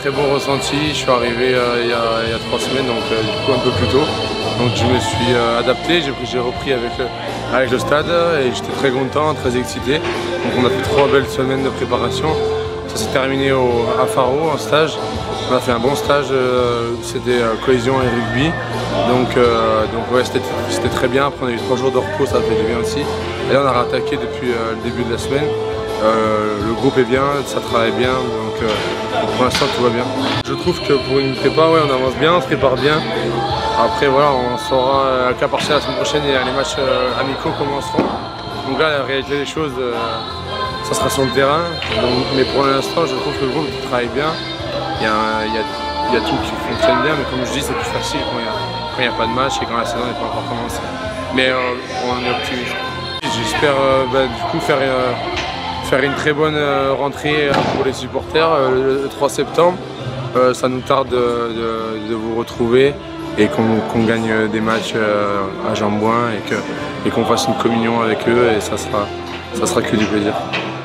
très bon ressenti. Je suis arrivé il y a 3 semaines, donc du coup un peu plus tôt. Donc je me suis adapté, j'ai repris avec le stade et j'étais très content, très excité. Donc on a fait 3 belles semaines de préparation. Ça s'est terminé à Faro en stage. On a fait un bon stage, c'était cohésion et rugby. Donc ouais, c'était très bien. Après on a eu 3 jours de repos, ça fait du bien aussi. Et là on a rattaqué depuis le début de la semaine. Le groupe est bien, ça travaille bien, donc pour l'instant tout va bien. Je trouve que pour une prépa, ouais, on avance bien, on se prépare bien. Après voilà, on saura à cas partiel la semaine prochaine et les matchs amicaux commenceront. Donc là la réalité des choses, ça sera sur le terrain. Donc, mais pour l'instant je trouve que le groupe travaille bien. Il y a tout qui fonctionne bien, mais comme je dis c'est plus facile quand il n'y a pas de match et quand la saison n'est pas encore commencée. Mais on est optimiste. J'espère du coup faire une très bonne rentrée pour les supporters le 3 septembre. Ça nous tarde de vous retrouver et qu'on gagne des matchs à Jambouin et qu'on fasse une communion avec eux et ça sera que du plaisir.